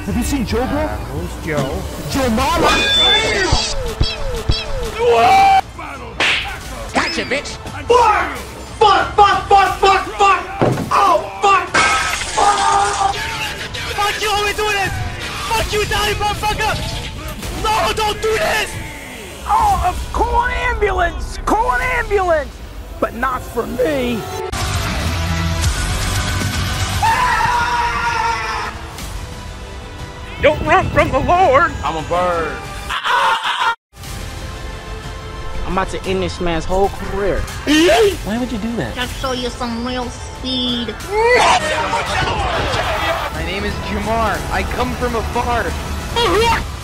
Have you seen Joe, bro? Who's Joe? Joe Mama! Gotcha, bitch! Fuck! Fuck! Fuck! Fuck! Fuck! Fuck! Oh, fuck! Fuck you, always doing this! Fuck you, Donnie, motherfucker! No, don't do this! Oh, call an ambulance! Call an ambulance! But not for me! Don't run from the Lord! I'm a bird. I'm about to end this man's whole career. Why would you do that? I'll show you some real speed. My name is Jamar. I come from afar.